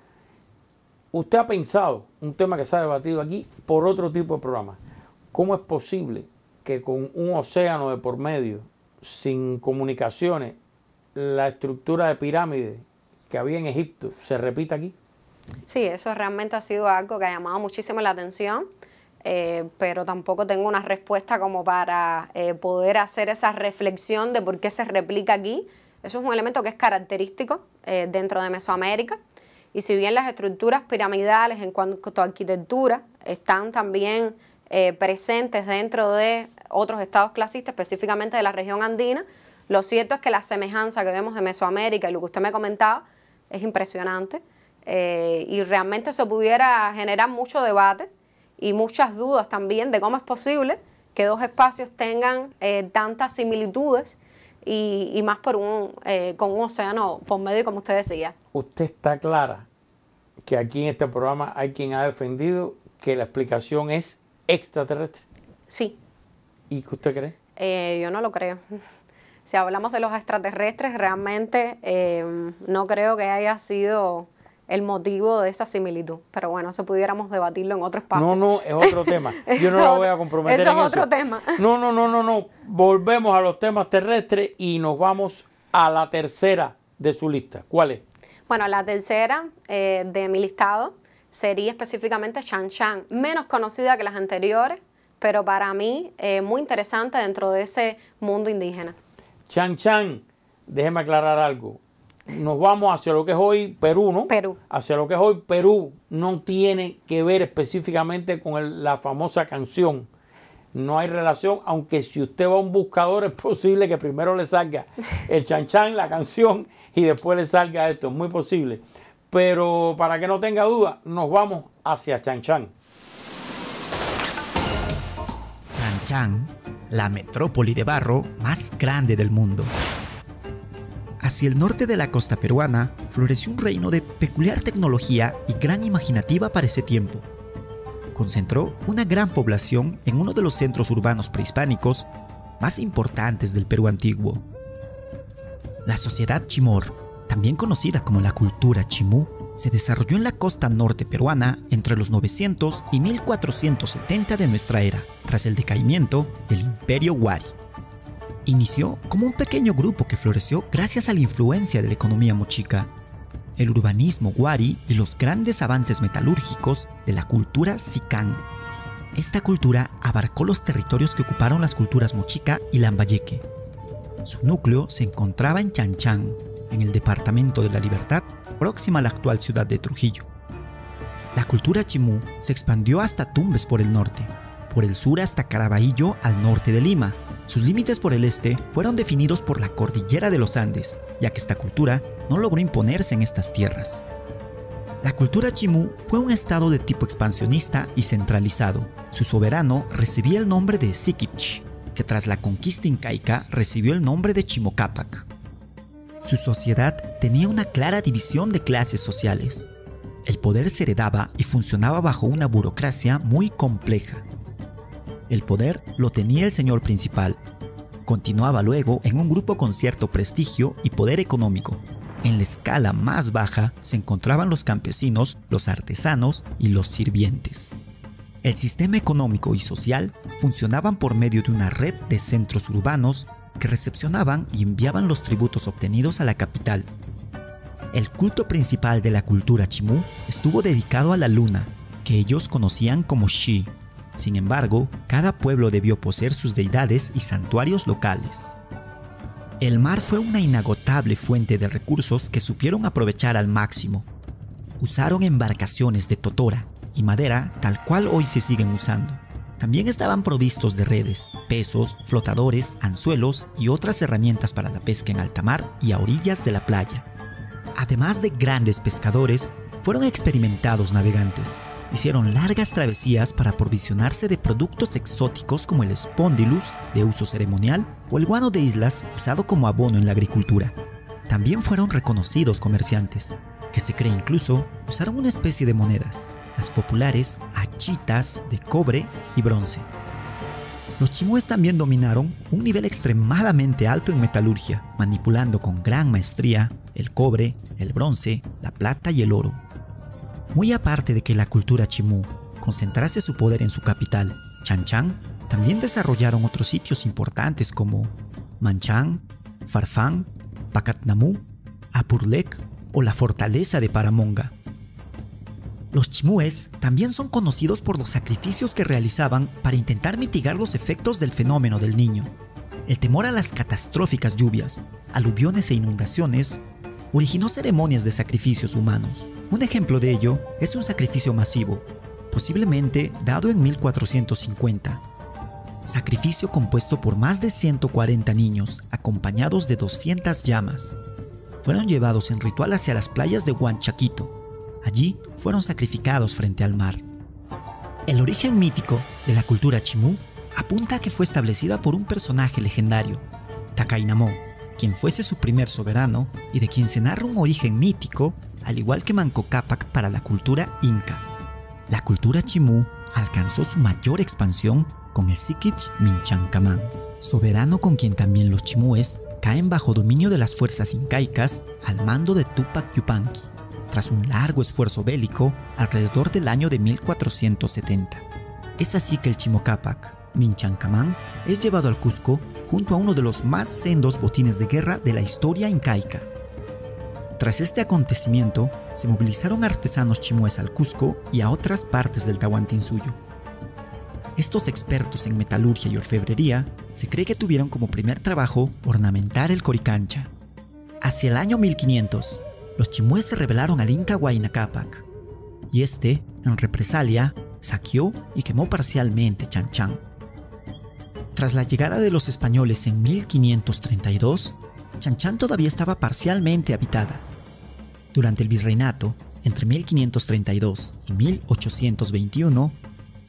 Usted ha pensado, un tema que se ha debatido aquí por otro tipo de programa, ¿cómo es posible que con un océano de por medio, sin comunicaciones, la estructura de pirámide que había en Egipto se repita aquí? Sí, eso realmente ha sido algo que ha llamado muchísimo la atención, pero tampoco tengo una respuesta como para poder hacer esa reflexión de por qué se replica aquí. Eso es un elemento que es característico dentro de Mesoamérica. Y si bien las estructuras piramidales en cuanto a arquitectura están también presentes dentro de otros estados clasistas, específicamente de la región andina, lo cierto es que la semejanza que vemos de Mesoamérica y lo que usted me comentaba es impresionante, y realmente eso pudiera generar mucho debate y muchas dudas también de cómo es posible que dos espacios tengan tantas similitudes y más con un océano por medio, como usted decía. Usted está clara que aquí en este programa hay quien ha defendido que la explicación es extraterrestre. Sí. ¿Y qué usted cree? Yo no lo creo. Si hablamos de los extraterrestres, realmente no creo que haya sido el motivo de esa similitud. Pero bueno, eso pudiéramos debatirlo en otro espacio. No, es otro tema. Yo no lo voy a comprometer en eso. Eso es otro tema. No. Volvemos a los temas terrestres y nos vamos a la tercera de su lista. ¿Cuál es? Bueno, la tercera de mi listado sería específicamente Chan Chan, menos conocida que las anteriores, pero para mí muy interesante dentro de ese mundo indígena. Chan Chan, déjeme aclarar algo. Nos vamos hacia lo que es hoy Perú, ¿no? Perú. Hacia lo que es hoy Perú no tiene que ver específicamente con la famosa canción. No hay relación, aunque si usted va a un buscador es posible que primero le salga el Chan Chan, la canción, y después le salga esto. Es muy posible. Pero para que no tenga duda, nos vamos hacia Chan Chan. Chan Chan, la metrópoli de barro más grande del mundo. Hacia el norte de la costa peruana floreció un reino de peculiar tecnología y gran imaginativa para ese tiempo. Concentró una gran población en uno de los centros urbanos prehispánicos más importantes del Perú antiguo. La sociedad Chimor, también conocida como la cultura Chimú, se desarrolló en la costa norte peruana entre los 900 y 1470 de nuestra era, tras el decaimiento del Imperio Wari. Inició como un pequeño grupo que floreció gracias a la influencia de la economía mochica, el urbanismo Wari y los grandes avances metalúrgicos de la cultura Sicán. Esta cultura abarcó los territorios que ocuparon las culturas mochica y lambayeque. Su núcleo se encontraba en Chanchán, en el departamento de La Libertad, próxima a la actual ciudad de Trujillo. La cultura Chimú se expandió hasta Tumbes por el norte, por el sur hasta Caraballo al norte de Lima. Sus límites por el este fueron definidos por la cordillera de los Andes, ya que esta cultura no logró imponerse en estas tierras. La cultura Chimú fue un estado de tipo expansionista y centralizado. Su soberano recibía el nombre de Siquipch, que tras la conquista incaica recibió el nombre de Chimocapac. Su sociedad tenía una clara división de clases sociales. El poder se heredaba y funcionaba bajo una burocracia muy compleja. El poder lo tenía el señor principal. Continuaba luego en un grupo con cierto prestigio y poder económico. En la escala más baja se encontraban los campesinos, los artesanos y los sirvientes. El sistema económico y social funcionaban por medio de una red de centros urbanos que recepcionaban y enviaban los tributos obtenidos a la capital. El culto principal de la cultura Chimú estuvo dedicado a la luna, que ellos conocían como Shi. Sin embargo, cada pueblo debió poseer sus deidades y santuarios locales. El mar fue una inagotable fuente de recursos que supieron aprovechar al máximo. Usaron embarcaciones de totora y madera tal cual hoy se siguen usando. También estaban provistos de redes, pesos, flotadores, anzuelos y otras herramientas para la pesca en alta mar y a orillas de la playa. Además de grandes pescadores, fueron experimentados navegantes. Hicieron largas travesías para aprovisionarse de productos exóticos como el spondylus, de uso ceremonial, o el guano de islas, usado como abono en la agricultura. También fueron reconocidos comerciantes, que se cree incluso usaron una especie de monedas, las populares achitas de cobre y bronce. Los chimúes también dominaron un nivel extremadamente alto en metalurgia, manipulando con gran maestría el cobre, el bronce, la plata y el oro. Muy aparte de que la cultura Chimú concentrase su poder en su capital, Chanchán, también desarrollaron otros sitios importantes como Manchán, Farfán, Pacatnamú, Apurlec o la fortaleza de Paramonga. Los chimúes también son conocidos por los sacrificios que realizaban para intentar mitigar los efectos del fenómeno del Niño. El temor a las catastróficas lluvias, aluviones e inundaciones originó ceremonias de sacrificios humanos. Un ejemplo de ello es un sacrificio masivo, posiblemente dado en 1450. Sacrificio compuesto por más de 140 niños, acompañados de 200 llamas. Fueron llevados en ritual hacia las playas de Huanchaquito. Allí fueron sacrificados frente al mar. El origen mítico de la cultura Chimú apunta a que fue establecida por un personaje legendario, Tacainamó, quien fuese su primer soberano y de quien se narra un origen mítico, al igual que Manco Cápac para la cultura inca. La cultura Chimú alcanzó su mayor expansión con el Siquich Minchancamán, soberano con quien también los chimúes caen bajo dominio de las fuerzas incaicas al mando de Tupac Yupanqui, tras un largo esfuerzo bélico alrededor del año de 1470. Es así que el Chimocapac, Minchancamán, es llevado al Cusco junto a uno de los más sendos botines de guerra de la historia incaica. Tras este acontecimiento, se movilizaron artesanos chimúes al Cusco y a otras partes del Tahuantinsuyo. Estos expertos en metalurgia y orfebrería se cree que tuvieron como primer trabajo ornamentar el Coricancha. Hacia el año 1500, los chimúes se rebelaron al Inca Huayna Cápac, y este, en represalia, saqueó y quemó parcialmente Chanchán. Tras la llegada de los españoles en 1532, Chanchán todavía estaba parcialmente habitada. Durante el virreinato, entre 1532 y 1821,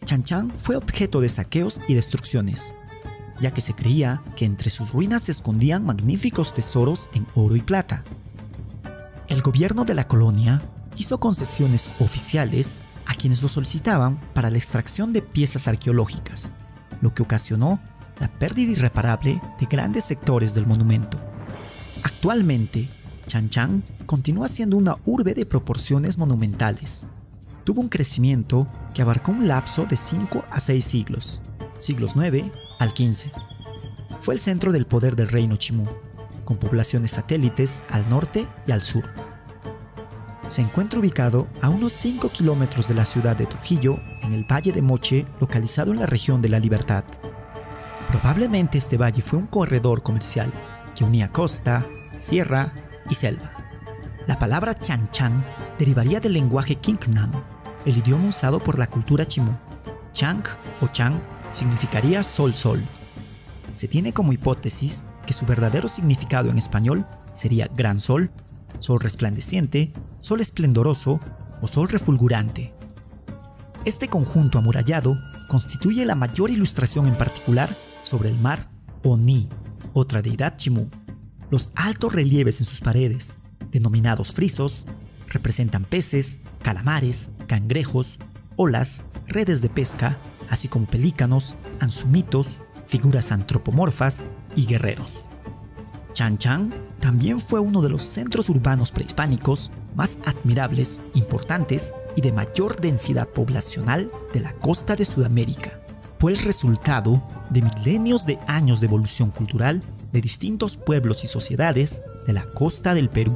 Chan Chan fue objeto de saqueos y destrucciones, ya que se creía que entre sus ruinas se escondían magníficos tesoros en oro y plata. El gobierno de la colonia hizo concesiones oficiales a quienes lo solicitaban para la extracción de piezas arqueológicas, lo que ocasionó la pérdida irreparable de grandes sectores del monumento. Actualmente, Chan Chan continúa siendo una urbe de proporciones monumentales. Tuvo un crecimiento que abarcó un lapso de 5 a 6 siglos, siglos 9 al 15. Fue el centro del poder del reino Chimú, con poblaciones satélites al norte y al sur. Se encuentra ubicado a unos 5 kilómetros de la ciudad de Trujillo, en el Valle de Moche, localizado en la región de La Libertad. Probablemente este valle fue un corredor comercial que unía costa, sierra y selva. La palabra Chan Chan derivaría del lenguaje Kingnan, el idioma usado por la cultura chimú. Chang o Chang significaría sol-sol. Se tiene como hipótesis que su verdadero significado en español sería gran sol, sol resplandeciente, sol esplendoroso o sol refulgurante. Este conjunto amurallado constituye la mayor ilustración en particular sobre el mar Oni, otra deidad chimú. Los altos relieves en sus paredes, denominados frisos, representan peces, calamares, cangrejos, olas, redes de pesca, así como pelícanos, anzumitos, figuras antropomorfas y guerreros. Chan Chan también fue uno de los centros urbanos prehispánicos más admirables, importantes y de mayor densidad poblacional de la costa de Sudamérica. Fue el resultado de milenios de años de evolución cultural de distintos pueblos y sociedades de la costa del Perú.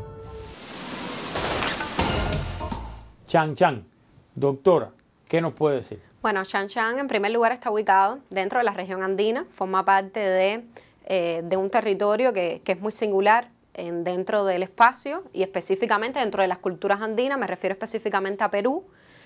Chan Chan, doctora, ¿qué nos puede decir? Bueno, Chan Chan en primer lugar está ubicado dentro de la región andina, forma parte de un territorio que es muy singular dentro del espacio y específicamente dentro de las culturas andinas, me refiero específicamente a Perú.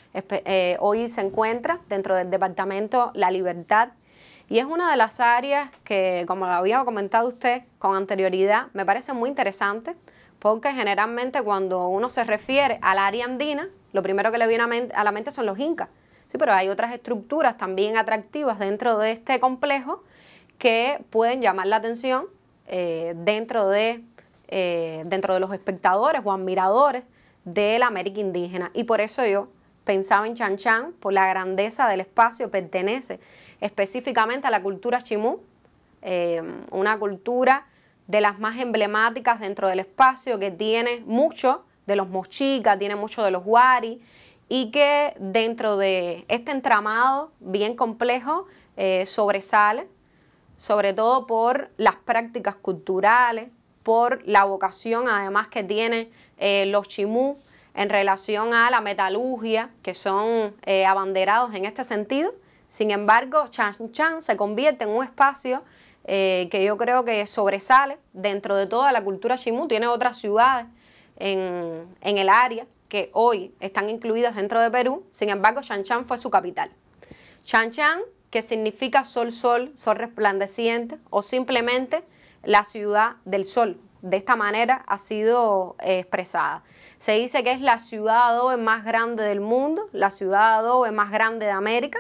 Hoy se encuentra dentro del departamento La Libertad y es una de las áreas que, como lo había comentado usted con anterioridad, me parece muy interesante porque generalmente cuando uno se refiere al área andina, lo primero que le viene a la mente son los incas. Sí, pero hay otras estructuras también atractivas dentro de este complejo que pueden llamar la atención dentro de los espectadores o admiradores de la América indígena. Y por eso yo pensaba en Chan Chan, por la grandeza del espacio, pertenece específicamente a la cultura chimú, una cultura de las más emblemáticas dentro del espacio, que tiene mucho de los mochicas, tiene mucho de los wari, y que dentro de este entramado bien complejo sobresale, sobre todo por las prácticas culturales, por la vocación además que tienen los chimú en relación a la metalurgia, que son abanderados en este sentido. Sin embargo, Chan Chan se convierte en un espacio que yo creo que sobresale dentro de toda la cultura chimú. Tiene otras ciudades en el área que hoy están incluidas dentro de Perú, sin embargo, Chan Chan fue su capital. Chan Chan, que significa sol, sol, sol resplandeciente, o simplemente la ciudad del sol. De esta manera ha sido expresada. Se dice que es la ciudad adobe más grande del mundo, la ciudad adobe más grande de América,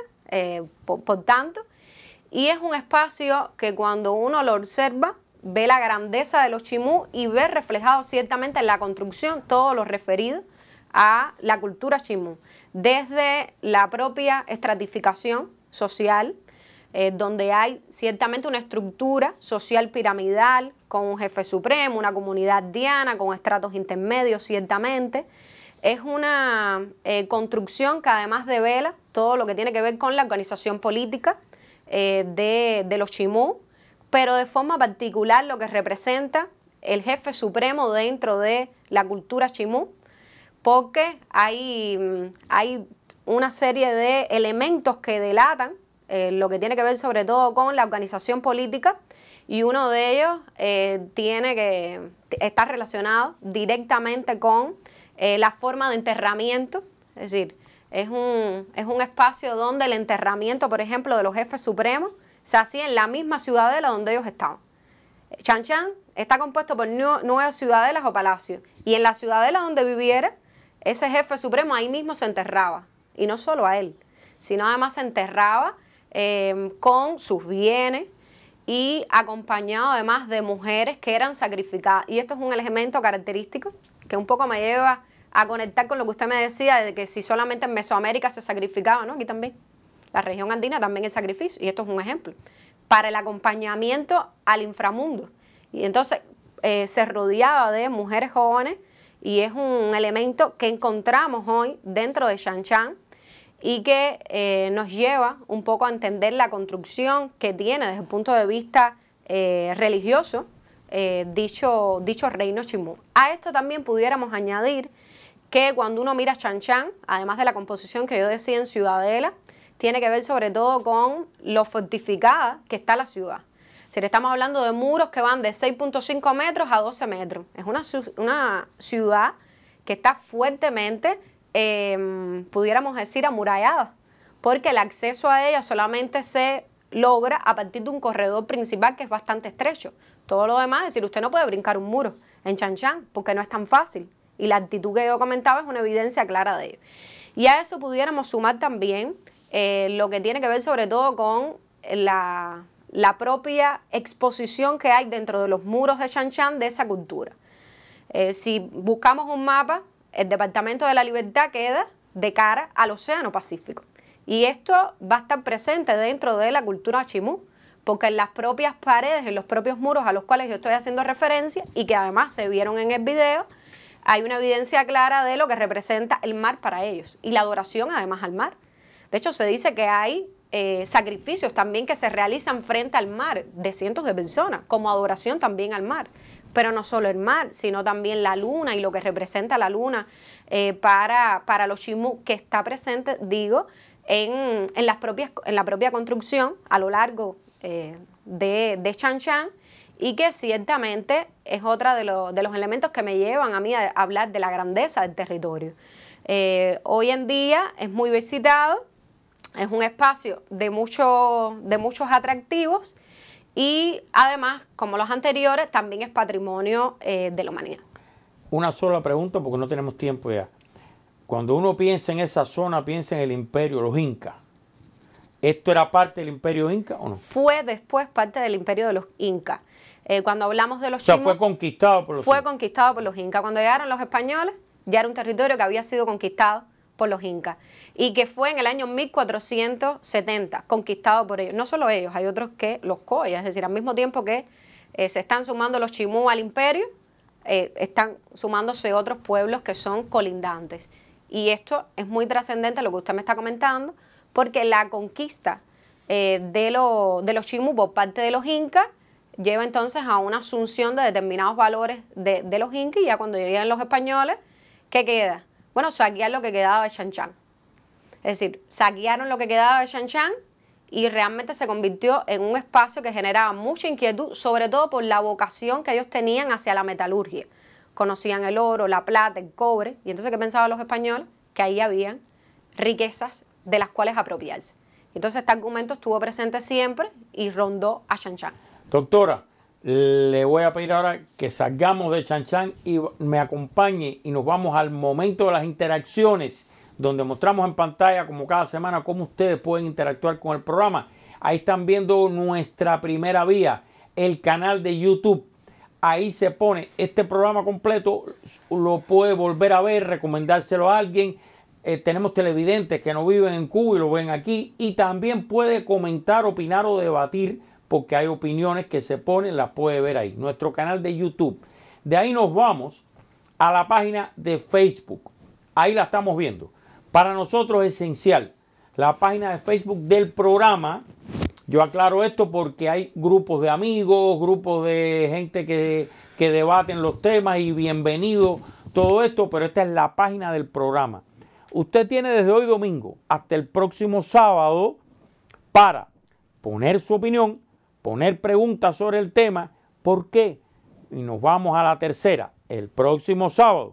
por tanto, y es un espacio que cuando uno lo observa, ve la grandeza de los chimú y ve reflejado ciertamente en la construcción todo lo referido a la cultura chimú, desde la propia estratificación social, donde hay ciertamente una estructura social piramidal, con un jefe supremo, una comunidad diana, con estratos intermedios ciertamente. Es una construcción que además devela todo lo que tiene que ver con la organización política de los chimú, pero de forma particular lo que representa el jefe supremo dentro de la cultura chimú, porque hay una serie de elementos que delatan lo que tiene que ver sobre todo con la organización política, y uno de ellos está relacionado directamente con la forma de enterramiento, es decir, es un espacio donde el enterramiento, por ejemplo, de los jefes supremos se hacía en la misma ciudadela donde ellos estaban. Chan Chan está compuesto por 9 ciudadelas o palacios, y en la ciudadela donde viviera ese jefe supremo ahí mismo se enterraba, y no solo a él, sino además se enterraba con sus bienes y acompañado además de mujeres que eran sacrificadas. Y esto es un elemento característico que un poco me lleva a conectar con lo que usted me decía, de que si solamente en Mesoamérica se sacrificaba, ¿no? Aquí también. La región andina también es sacrificio, y esto es un ejemplo, para el acompañamiento al inframundo. Y entonces se rodeaba de mujeres jóvenes, y es un elemento que encontramos hoy dentro de Chan Chan, y que nos lleva un poco a entender la construcción que tiene desde el punto de vista religioso dicho reino Chimú. A esto también pudiéramos añadir que cuando uno mira Chan Chan, además de la composición que yo decía en Ciudadela, tiene que ver sobre todo con lo fortificada que está la ciudad. Si le estamos hablando de muros que van de 6.5 metros a 12 metros. Es una ciudad que está fuertemente, pudiéramos decir, amurallada, porque el acceso a ella solamente se logra a partir de un corredor principal que es bastante estrecho. Todo lo demás, es decir, usted no puede brincar un muro en Chan Chan porque no es tan fácil. Y la actitud que yo comentaba es una evidencia clara de ello. Y a eso pudiéramos sumar también lo que tiene que ver sobre todo con la propia exposición que hay dentro de los muros de Chan Chan de esa cultura. Si buscamos un mapa, el Departamento de la Libertad queda de cara al Océano Pacífico. Y esto va a estar presente dentro de la cultura Chimú, porque en las propias paredes, en los propios muros a los cuales yo estoy haciendo referencia y que además se vieron en el video, hay una evidencia clara de lo que representa el mar para ellos y la adoración además al mar. De hecho, se dice que hay sacrificios también que se realizan frente al mar de cientos de personas, como adoración también al mar. Pero no solo el mar, sino también la luna y lo que representa la luna para los Chimú, que está presente, digo, en la propia construcción a lo largo de Chan Chan, y que ciertamente es otra de los elementos que me llevan a mí a hablar de la grandeza del territorio. Hoy en día es muy visitado, es un espacio de muchos atractivos, y además, como los anteriores, también es patrimonio de la humanidad. Una sola pregunta porque no tenemos tiempo ya. Cuando uno piensa en esa zona, piensa en el imperio, los incas. ¿Esto era parte del imperio inca o no? Fue después parte del imperio de los incas. Cuando hablamos de los Chimú, fue conquistado por los incas. Fue conquistado por los incas. Cuando llegaron los españoles, ya era un territorio que había sido conquistado por los incas, y que fue en el año 1470 conquistado por ellos. No solo ellos, hay otros que los coyas, es decir, al mismo tiempo que se están sumando los Chimú al imperio, están sumándose otros pueblos que son colindantes. Y esto es muy trascendente lo que usted me está comentando, porque la conquista de los Chimú por parte de los incas lleva entonces a una asunción de determinados valores de los incas, y ya cuando llegan los españoles, ¿qué queda? Bueno, saquear lo que quedaba de Chan Chan. Es decir, saquearon lo que quedaba de Chan Chan y realmente se convirtió en un espacio que generaba mucha inquietud, sobre todo por la vocación que ellos tenían hacia la metalurgia. Conocían el oro, la plata, el cobre, y entonces, ¿qué pensaban los españoles? Que ahí habían riquezas de las cuales apropiarse. Entonces, este argumento estuvo presente siempre y rondó a Chan Chan. Doctora, le voy a pedir ahora que salgamos de Chan Chan y me acompañe y nos vamos al momento de las interacciones, donde mostramos en pantalla como cada semana cómo ustedes pueden interactuar con el programa. Ahí están viendo nuestra primera vía, el canal de YouTube. Ahí se pone este programa completo, lo puede volver a ver, recomendárselo a alguien. Tenemos televidentes que no viven en Cuba y lo ven aquí, y también puede comentar, opinar o debatir, porque hay opiniones que se ponen, las puede ver ahí. Nuestro canal de YouTube. De ahí nos vamos a la página de Facebook. Ahí la estamos viendo. Para nosotros es esencial la página de Facebook del programa. Yo aclaro esto porque hay grupos de amigos, grupos de gente que debaten los temas, y bienvenido todo esto, pero esta es la página del programa. Usted tiene desde hoy domingo hasta el próximo sábado para poner su opinión, poner preguntas sobre el tema. ¿Por qué? Y nos vamos a la tercera. El próximo sábado,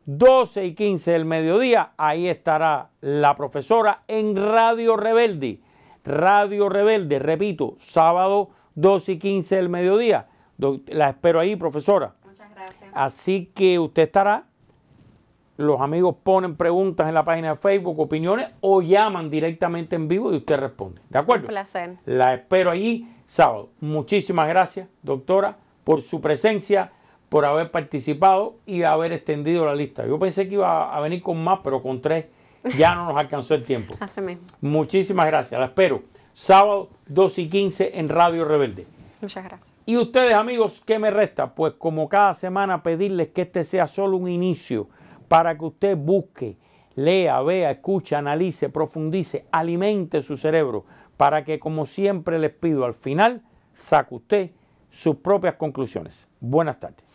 12:15 del mediodía, ahí estará la profesora en Radio Rebelde. Radio Rebelde, repito, sábado 12:15 del mediodía. La espero ahí, profesora. Muchas gracias. Así que usted estará los amigos ponen preguntas en la página de Facebook, opiniones, o llaman directamente en vivo y usted responde. ¿De acuerdo? Un placer. La espero allí sábado. Muchísimas gracias, doctora, por su presencia, por haber participado y haber extendido la lista. Yo pensé que iba a venir con más, pero con 3 ya no nos alcanzó el tiempo. Así mismo. Muchísimas gracias. La espero sábado 2:15 en Radio Rebelde. Muchas gracias. Y ustedes, amigos, ¿qué me resta? Pues como cada semana pedirles que este sea solo un inicio para que usted busque, lea, vea, escuche, analice, profundice, alimente su cerebro para que, como siempre les pido, al final saque usted sus propias conclusiones. Buenas tardes.